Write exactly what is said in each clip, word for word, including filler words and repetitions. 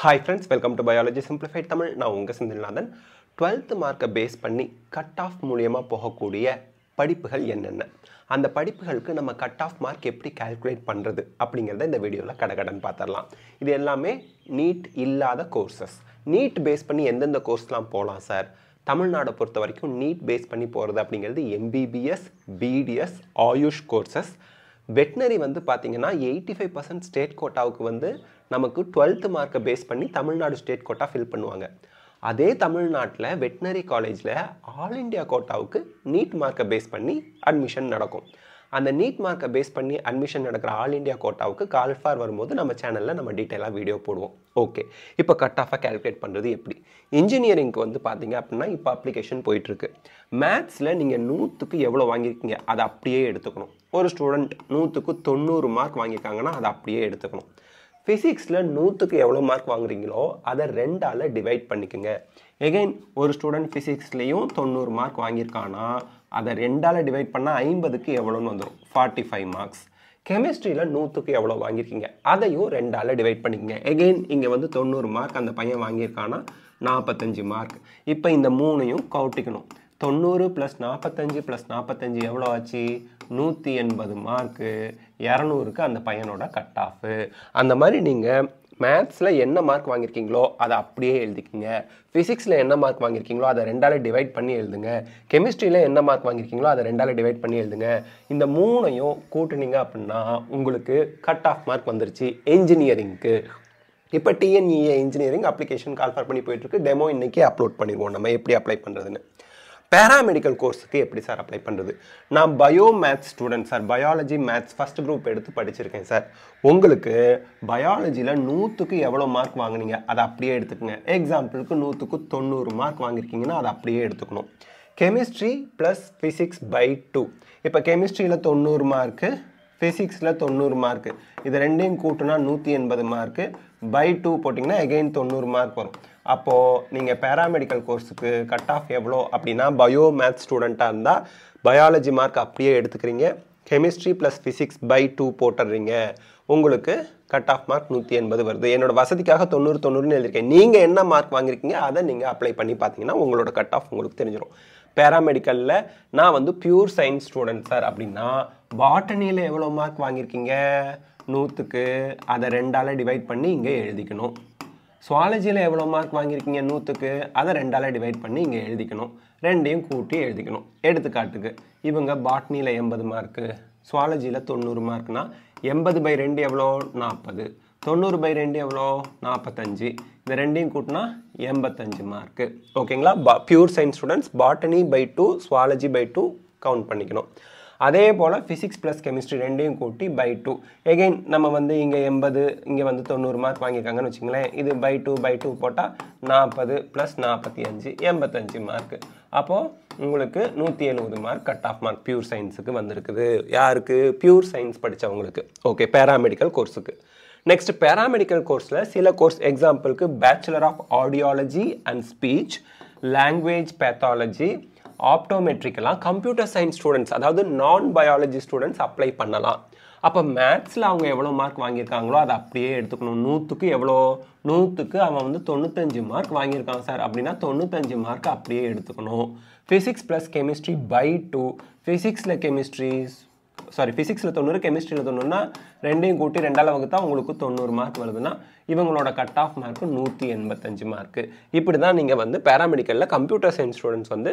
Hi friends, welcome to Biology Simplified Tamil. நான் உங்க Senthilnathan. twelfth மார்க்கை பேஸ் பண்ணி கட் ஆஃப் மூலமா போகக்கூடிய படிப்புகள் என்னென்ன, அந்த படிப்புகளுக்கு நம்ம கட் ஆஃப் மார்க் எப்படி கால்குலேட் பண்றது அப்படிங்கறத இந்த வீடியோல கடகடன் பார்த்தறலாம். இது எல்லாமே நீட் இல்லாத கோர்சஸ். நீட் பேஸ் பண்ணி எந்தெந்த கோர்ஸ்லாம் போலாம் சார்? தமிழ்நாடு பொறுத்த வரைக்கும் நீட் பேஸ் பண்ணி போறது அப்படிங்கிறது M B B S, B D S, AYUSH courses. Veterinary வந்து பார்த்தீங்கன்னா eighty-five percent ஸ்டேட் கோட்டாவுக்கு வந்து நமக்கு twelfth மார்க்கை பேஸ் பண்ணி தமிழ்நாடு ஸ்டேட் கோட்டா ஃபில் பண்ணுவாங்க. அதே தமிழ்நாட்டில் வெட்னரி காலேஜில் ஆல் இண்டியா கோட்டாவுக்கு நீட் மார்க்கை பேஸ் பண்ணி அட்மிஷன் நடக்கும். அந்த நீட் மார்க்கை பேஸ் பண்ணி அட்மிஷன் நடக்கிற ஆல் இண்டியா கோட்டாவுக்கு கால் ஃபார் வரும்போது நம்ம சேனலில் நம்ம டீட்டெயிலாக வீடியோ போடுவோம். ஓகே, இப்போ கட் ஆஃபாக கால்குலேட் பண்ணுறது எப்படி? இன்ஜினியரிங்க்கு வந்து பார்த்தீங்க அப்படின்னா இப்போ அப்ளிகேஷன் போயிட்டுருக்கு. மேத்ஸில் நீங்கள் நூற்றுக்கு எவ்வளோ வாங்கியிருக்கீங்க அதை அப்படியே எடுத்துக்கணும். ஒரு ஸ்டூடெண்ட் நூற்றுக்கு தொண்ணூறு மார்க் வாங்கியிருக்காங்கன்னா அதை அப்படியே எடுத்துக்கணும். ஃபிசிக்ஸில் நூற்றுக்கு எவ்வளோ மார்க் வாங்குறீங்களோ அதை ரெண்டால் டிவைட் பண்ணிக்கோங்க. எகைன் ஒரு ஸ்டூடெண்ட் ஃபிசிக்ஸ்லேயும் தொண்ணூறு மார்க் வாங்கியிருக்கானா அதை ரெண்டால் டிவைட் பண்ணால் ஐம்பதுக்கு எவ்வளோன்னு வந்துடும், ஃபார்ட்டி ஃபைவ் மார்க்ஸ். கெமிஸ்ட்ரியில் நூற்றுக்கு எவ்வளோ வாங்கியிருக்கீங்க அதையும் ரெண்டால் டிவைட் பண்ணிக்கோங்க. எகெயின் இங்கே வந்து தொண்ணூறு மார்க் அந்த பையன் வாங்கியிருக்கானா நாற்பத்தஞ்சு மார்க். இப்போ இந்த மூணையும் கவுட்டிக்கணும். தொண்ணூறு ப்ளஸ் நாற்பத்தஞ்சு ப்ளஸ் நாற்பத்தஞ்சு எவ்வளோ ஆச்சு? நூற்றி எண்பது மார்க்கு. இரநூறுக்கு அந்த பையனோட கட் ஆஃபு. அந்த மாதிரி நீங்கள் மேத்ஸில் என்ன மார்க் வாங்கியிருக்கீங்களோ அதை அப்படியே எழுதிக்கிங்க. ஃபிசிக்ஸில் என்ன மார்க் வாங்கியிருக்கீங்களோ அதை ரெண்டால் டிவைட் பண்ணி எழுதுங்க. கெமிஸ்ட்ரியில் என்ன மார்க் வாங்கியிருக்கீங்களோ அதை ரெண்டால் டிவைட் பண்ணி எழுதுங்க. இந்த மூணையும் கூட்டுனீங்க அப்படின்னா உங்களுக்கு கட் ஆஃப் மார்க் வந்துருச்சு இன்ஜினியரிங்க்கு. இப்போ T N E A engineering application call for பண்ணி போயிட்டுருக்கு. டெமோ இன்றைக்கி அப்லோட் பண்ணிடுவோம் நம்ம எப்படி அப்ளை பண்ணுறதுன்னு. பேராமெடிக்கல் கோர்ஸுக்கு எப்படி சார் அப்ளை பண்ணுறது? நான் bio maths student sir, biology maths first group எடுத்து படிச்சிருக்கேன் சார். உங்களுக்கு பயாலஜியில் நூற்றுக்கு எவ்வளோ மார்க் வாங்கினீங்க அதை அப்படியே எடுத்துக்கோங்க. எக்ஸாம்பிளுக்கு நூற்றுக்கு தொண்ணூறு மார்க் வாங்கியிருக்கீங்கன்னா அதை அப்படியே எடுத்துக்கணும். Chemistry plus physics by two. இப்போ கெமிஸ்ட்ரியில் தொண்ணூறு மார்க்கு, ஃபிசிக்ஸில் தொண்ணூறு மார்க்கு, இது ரெண்டையும் கூட்டினா நூற்றி எண்பது மார்க்கு. பை டூ போட்டிங்கன்னா எகெயின் தொண்ணூறு மார்க் வரும். அப்போது நீங்கள் பேராமெடிக்கல் கோர்ஸுக்கு கட் ஆஃப் எவ்வளோ அப்படின்னா பயோ மேத்ஸ் ஸ்டூடெண்ட்டாக இருந்தால் பயாலஜி மார்க் அப்படியே எடுத்துக்கிறீங்க. Chemistry plus physics by two போட்டுடுறீங்க. உங்களுக்கு கட் ஆஃப் மார்க் நூற்றி எண்பது வருது. என்னோடய வசதிக்காக தொண்ணூறு தொண்ணூறுன்னு எழுதியிருக்கேன். நீங்கள் என்ன மார்க் வாங்கியிருக்கீங்க அதை நீங்கள் அப்ளை பண்ணி பார்த்தீங்கன்னா உங்களோட கட் ஆஃப் உங்களுக்கு தெரிஞ்சிடும். பேராமெடிக்கலில் நான் வந்து பியூர் சயின்ஸ் ஸ்டூடெண்ட் சார் அப்படின்னா பாட்டனியில் எவ்வளோ மார்க் வாங்கியிருக்கீங்க? நூற்றுக்கு அதை ரெண்டால் டிவைட் பண்ணி இங்கே எழுதிக்கணும். சுவாலஜியில் எவ்வளோ மார்க் வாங்கியிருக்கீங்க? நூற்றுக்கு அதை ரெண்டால் டிவைட் பண்ணி இங்கே எழுதிக்கணும். ரெண்டையும் கூட்டி எழுதிக்கணும். எடுத்துக்காட்டுக்கு இவங்க பாட்னியில் எண்பது மார்க்கு, சுவாலஜியில் தொண்ணூறு மார்க்னா எண்பது பை ரெண்டு எவ்வளோ? நாற்பது. தொண்ணூறு பை ரெண்டு எவ்வளோ? நாற்பத்தஞ்சு. இந்த ரெண்டையும் கூட்டினா எண்பத்தஞ்சு மார்க்கு. ஓகேங்களா? பா pure science students botany by two, zoology by two count பண்ணிக்கணும். அதே போல் ஃபிசிக்ஸ் ப்ளஸ் கெமிஸ்ட்ரி ரெண்டையும் கூட்டி பை டூ. எகெயின் நம்ம வந்து இங்கே எண்பது, இங்கே வந்து தொண்ணூறு மார்க் வாங்கியிருக்காங்கன்னு வச்சுங்களேன். இது பை டூ பை டூ போட்டால் நாற்பது ப்ளஸ் நாற்பத்தி அஞ்சு எண்பத்தஞ்சு மார்க்கு. அப்போது உங்களுக்கு நூற்றி எழுபது mark cut off mark pure சயின்ஸுக்கு வந்திருக்குது. யாருக்கு? பியூர் சயின்ஸ் படித்தவங்களுக்கு. ஓகே, பேராமெடிக்கல் கோர்ஸுக்கு. நெக்ஸ்ட் பேராமெடிக்கல் கோர்ஸில் சில கோர்ஸ் எக்ஸாம்பிளுக்கு bachelor of audiology and speech, language pathology, ஆப்டோமெட்ரிக்கெல்லாம் கம்ப்யூட்டர் சயின்ஸ் ஸ்டூடெண்ட்ஸ் அதாவது நான் பயாலஜி ஸ்டூடெண்ட்ஸ் அப்ளை பண்ணலாம். அப்போ மேத்ஸில் அவங்க எவ்வளோ மார்க் வாங்கியிருக்காங்களோ அதை அப்படியே எடுத்துக்கணும். நூற்றுக்கு எவ்வளோ? நூற்றுக்கு அவன் வந்து தொண்ணூத்தஞ்சு மார்க் வாங்கியிருக்கான் சார் அப்படின்னா தொண்ணூத்தஞ்சு மார்க் அப்படியே எடுத்துக்கணும். Physics plus chemistry by two. ஃபிசிக்ஸில் கெமிஸ்ட்ரி சாரி ஃபிசிக்ஸில் தொண்ணூறு, கெமிஸ்ட்ரியில் தொண்ணூறுனா ரெண்டையும் கூட்டி ரெண்டால் வகுத்தா உங்களுக்கு தொண்ணூறு மார்க் வருதுன்னா இவங்களோட கட் ஆஃப் மார்க்கு நூற்றி எண்பத்தஞ்சு மார்க்கு. இப்படி தான் நீங்கள் வந்து பேராமெடிக்கலில் கம்ப்யூட்டர் சயின்ஸ் ஸ்டூடெண்ட்ஸ் வந்து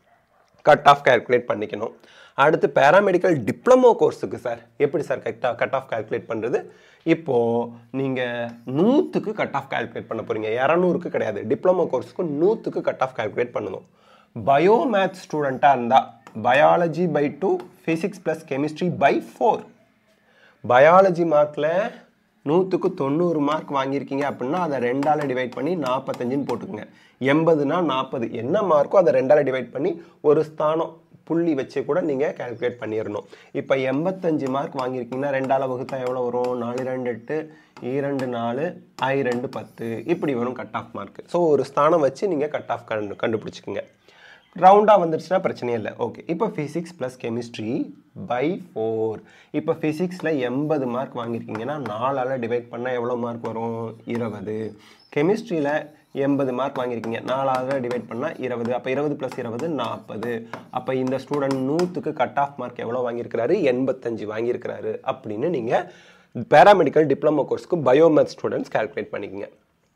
கட் ஆஃப் கால்குலேட் பண்ணிக்கணும். அடுத்து பேராமெடிக்கல் டிப்ளமோ கோர்ஸுக்கு சார் எப்படி sir cut off cut off calculate பண்ணுறது? இப்போது நீங்கள் நூற்றுக்கு கட் ஆஃப் கால்குலேட் பண்ண போகிறீங்க, இரநூறுக்கு கிடையாது. டிப்ளமோ கோர்ஸுக்கு நூற்றுக்கு கட் ஆஃப் கால்குலேட் பண்ணணும். பயோ மேத்ஸ் ஸ்டூடெண்ட்டாக இருந்தால் biology by two, physics plus chemistry by four. Biology மார்க்கில் நூற்றுக்கு தொண்ணூறு மார்க் வாங்கியிருக்கீங்க அப்படின்னா அதை ரெண்டால் டிவைட் பண்ணி நாற்பத்தஞ்சுன்னு போட்டுக்கோங்க. எண்பதுனா நாற்பது என்ன மார்க்கோ அதை ரெண்டால் டிவைட் பண்ணி ஒரு ஸ்தானம் புள்ளி வச்சு கூட நீங்கள் கால்குலேட் பண்ணிடணும். இப்போ எண்பத்தஞ்சு மார்க் வாங்கியிருக்கீங்கன்னா ரெண்டால் வகுத்தா எவ்வளோ வரும்? நாலு ரெண்டு எட்டு, இரண்டு நாலு, ஐ ரெண்டு பத்து, இப்படி வரும் கட் ஆஃப் மார்க். ஸோ ஒரு ஸ்தானம் வச்சு நீங்கள் கட் ஆஃப் கண்டு கண்டுபிடிச்சிக்கோங்க. ரவுண்டாக வந்துருச்சுன்னா பிரச்சனையே இல்லை. ஓகே, இப்போ physics plus chemistry by four. இப்போ ஃபிசிக்ஸில் எண்பது மார்க் வாங்கியிருக்கீங்கன்னா நாலால் டிவைட் பண்ணால் எவ்வளோ மார்க் வரும்? இருபது. கெமிஸ்ட்ரியில் எண்பது மார்க் வாங்கியிருக்கீங்க, நாலால் டிவைட் பண்ணால் இருபது. அப்போ இருபது ப்ளஸ் இருபது நாற்பது. அப்போ இந்த ஸ்டூடெண்ட் நூற்றுக்கு கட் ஆஃப் மார்க் எவ்வளோ வாங்கியிருக்கிறாரு? எண்பத்தஞ்சு வாங்கியிருக்கிறாரு அப்படின்னு நீங்கள் பேராமெடிக்கல் டிப்ளமோ கோர்ஸ்க்கு பயோமேத்ஸ் ஸ்டூடெண்ட்ஸ் கால்குலேட் பண்ணிக்கோங்க.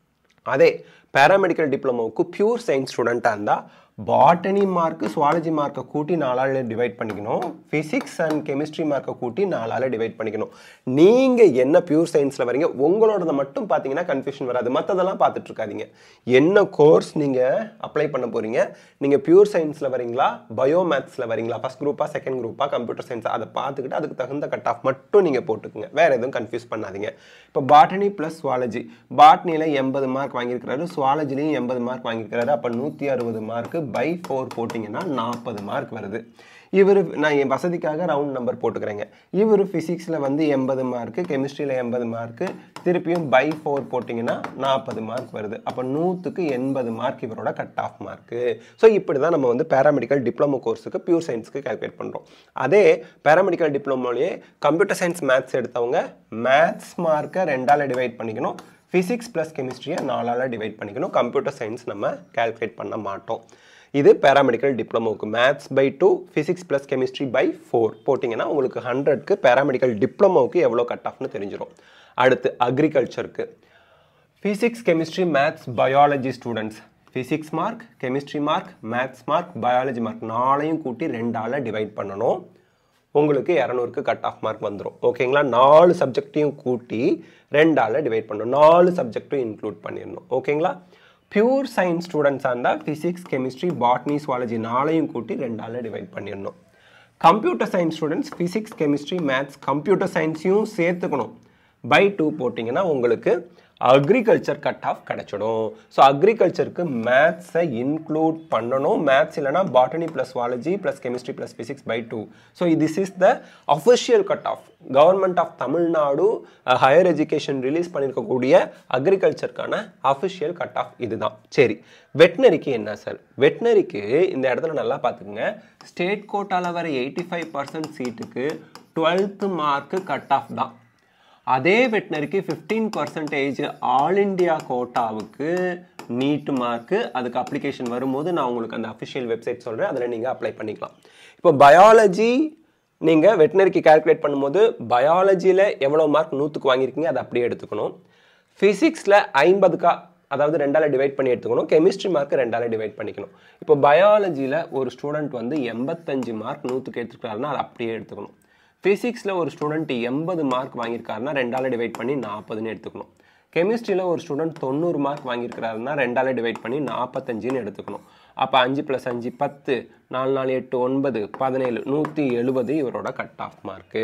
அதே பேராமெடிக்கல் டிப்ளமோவுக்கு பியூர் சயின்ஸ் ஸ்டூடெண்ட்டாக இருந்தால் பாட்டனி மார்க்கு சுவாலஜி மார்க்கை கூட்டி நாலால் டிவைட் பண்ணிக்கணும், ஃபிசிக்ஸ் அண்ட் கெமிஸ்ட்ரி மார்க்கை கூட்டி நாலால் டிவைட் பண்ணிக்கணும். நீங்கள் என்ன பியூர் சயின்ஸில் வரீங்க உங்களோடதை மட்டும் பார்த்தீங்கன்னா கன்ஃபியூஷன் வராது. மற்றதெல்லாம் பார்த்துட்டு இருக்காதீங்க. என்ன கோர்ஸ் நீங்கள் அப்ளை பண்ண போகிறீங்க, நீங்கள் பியூர் சயின்ஸில் வரீங்களா பயோமேத்ஸில் வரீங்களா, ஃபஸ்ட் குரூப்பாக செகண்ட் குரூப்பாக கம்ப்யூட்டர் சயின்ஸ், அதை பார்த்துக்கிட்டு அதுக்கு தகுந்த கட் ஆஃப் மட்டும் நீங்கள் போட்டுக்குங்க. வேறு எதுவும் கன்ஃபியூஸ் பண்ணாதீங்க. இப்போ பாட்டனி ப்ளஸ் சுவாலஜி, பாட்னியில் எண்பது மார்க் வாங்கியிருக்கிறாரு, சுவாலஜிலையும் எண்பது மார்க் வாங்கியிருக்கிறாரு. அப்போ நூற்றி அறுபது மார்க்கு பை ஃபோர் போட்டிங்கன்னா நாற்பது மார்க் வருது. இவர் நான் என் வசதிக்காக ரவுண்ட் நம்பர் போட்டுக்கிறேங்க. இவர் ஃபிசிக்ஸில் வந்து எண்பது மார்க்கு, கெமிஸ்ட்ரியில் எண்பது மார்க்கு, திருப்பியும் பை ஃபோர் போட்டிங்கன்னா நாற்பது மார்க் வருது. அப்போ நூற்றுக்கு எண்பது மார்க் இவரோட கட் ஆஃப் மார்க்கு. ஸோ இப்படி தான் நம்ம வந்து பேராமெடிக்கல் டிப்ளமோ கோர்ஸுக்கு பியூர் சயின்ஸுக்கு கால்குலேட் பண்ணுறோம். அதே பேராமெடிக்கல் டிப்ளமோலேயே கம்ப்யூட்டர் சயின்ஸ் மேத்ஸ் எடுத்தவங்க மேத்ஸ் மார்க்கை ரெண்டால் டிவைட் பண்ணிக்கணும், ஃபிசிக்ஸ் ப்ளஸ் கெமிஸ்ட்ரியை நாலால் டிவைட் பண்ணிக்கணும். கம்ப்யூட்டர் சயின்ஸ் நம்ம கால்குலேட் பண்ண மாட்டோம். இது பேராமெடிக்கல் டிப்ளமோவுக்கு maths by two, physics plus chemistry by four போட்டிங்கன்னா உங்களுக்கு ஹண்ட்ரட்க்கு பேராமெடிக்கல் டிப்ளமோவுக்கு எவ்வளோ கட் ஆஃப்னு தெரிஞ்சிடும். அடுத்து அக்ரிகல்ச்சருக்கு physics chemistry maths biology students physics mark, chemistry mark, maths mark, biology mark நாளையும் கூட்டி ரெண்டால் டிவைட் பண்ணணும். உங்களுக்கு இரநூறுக்கு கட் ஆஃப் மார்க் வந்துடும். ஓகேங்களா? நாலு சப்ஜெக்டையும் கூட்டி ரெண்டால் டிவைட் பண்ணணும், நாலு சப்ஜெக்டும் இன்க்ளூட் பண்ணிடணும். ஓகேங்களா? பியூர் சயின்ஸ் ஸ்டூடெண்ட்ஸாக இருந்தால் ஃபிசிக்ஸ் கெமிஸ்ட்ரி பாட்னி சுவாலஜி நாளையும் கூட்டி ரெண்டால் டிவைட் பண்ணிடணும். Computer science students physics chemistry maths computer சயின்ஸையும் சேர்த்துக்கணும். பை டூ போட்டிங்கன்னா உங்களுக்கு அக்ரிகல்ச்சர் கட் ஆஃப் கிடச்சிடும். ஸோ அக்ரிகல்ச்சருக்கு மேத்ஸை இன்க்ளூட் பண்ணணும். மேத்ஸ் இல்லைனா botany plus zoology plus chemistry plus physics by two. So this is the official cut off. Government of Tamil Nadu higher education release பண்ணியிருக்கக்கூடிய அக்ரிகல்ச்சருக்கான அஃபிஷியல் கட் ஆஃப் இதுதான். சரி, வெட்னரிக்கு என்ன சார்? வெட்னரிக்கு இந்த இடத்துல நல்லா பார்த்துக்குங்க. ஸ்டேட் கோட்டாவில் வர எயிட்டி ஃபைவ் பர்சன்ட் சீட்டுக்கு டுவெல்த்து மார்க்கு கட் ஆஃப் தான். அதே வெட்னரிக்கு ஃபிஃப்டீன் பர்சன்டேஜ் ஆல் இண்டியா கோட்டாவுக்கு நீட் மார்க்கு, அதுக்கு அப்ளிகேஷன் வரும்போது நான் உங்களுக்கு அந்த அஃபிஷியல் வெப்சைட் சொல்கிறேன், அதில் நீங்கள் அப்ளை பண்ணிக்கலாம். இப்போ பயாலஜி நீங்கள் வெட்னரிக்கு கால்குலேட் பண்ணும்போது பயாலஜியில் எவ்வளோ மார்க் நூற்றுக்கு வாங்கியிருக்கீங்க அதை அப்படியே எடுத்துக்கணும். ஃபிசிக்ஸில் ஐம்பதுக்கா அதாவது ரெண்டால் டிவைட் பண்ணி எடுத்துக்கணும். கெமிஸ்ட்ரி மார்க்கு ரெண்டால் டிவைட் பண்ணிக்கணும். இப்போ பயாலஜியில் ஒரு ஸ்டூடெண்ட் வந்து எண்பத்தஞ்சு மார்க் நூற்றுக்கு எடுத்துக்கிறாருன்னா அதை அப்படியே எடுத்துக்கணும். ஃபிசிக்ஸில் ஒரு ஸ்டூடெண்ட் எண்பது மார்க் வாங்கியிருக்காருன்னா ரெண்டால் டிவைட் பண்ணி நாற்பதுன்னு எடுத்துக்கணும். கெமிஸ்ட்ரியில் ஒரு ஸ்டூடெண்ட் தொண்ணூறு மார்க் வாங்கியிருக்கிறாருன்னா ரெண்டால் டிவைட் பண்ணி நாற்பத்தஞ்சுன்னு எடுத்துக்கணும். அப்போ அஞ்சு ப்ளஸ் அஞ்சு பத்து, நாலு நாலு எட்டு ஒன்பது பதினேழு, நூற்றி எழுபது இவரோட கட் ஆஃப் மார்க்கு.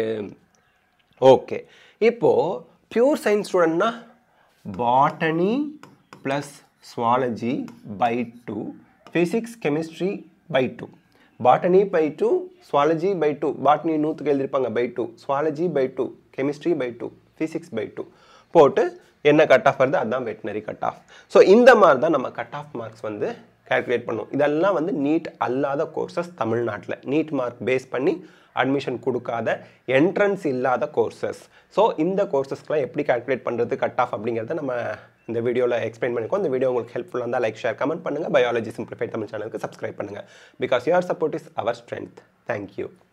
ஓகே, இப்போது பியூர் சயின்ஸ் ஸ்டூடெண்ட்னா botany plus zoology by two, physics chemistry by two, botany by two, zoology by two, botany நூற்றுக்கு எழுதியிருப்பாங்க by two, zoology by two, chemistry by two, physics by two போட்டு என்ன cut off வருது அதுதான் veterinary cut off. So இந்த மாதிரி தான் நம்ம கட் ஆஃப் மார்க்ஸ் வந்து கால்குலேட் பண்ணுவோம். இதெல்லாம் வந்து நீட் அல்லாத கோர்சஸ் தமிழ்நாட்டில் நீட் மார்க் பேஸ் பண்ணி அட்மிஷன் கொடுக்காத என்ட்ரன்ஸ் இல்லாத கோர்சஸ். ஸோ இந்த கோர்சஸ்க்கெலாம் எப்படி கால்குலேட் பண்ணுறது கட் ஆஃப் அப்படிங்கிறத நம்ம இந்த வீடியோவில் எக்ஸ்பிளைன் பண்ணிக்கோ. இந்த வீடியோ உங்களுக்கு ஹெல்ப்ஃபுல்லாக இருந்தால் லைக் ஷேர் கமெண்ட் பண்ணுங்கள். பயாலஜி சிம்பிளிஃபைட் தமிழ் சேனலுக்கு சப்ஸ்கிரைப் பண்ணுங்கள். Because your support is our strength. Thank you.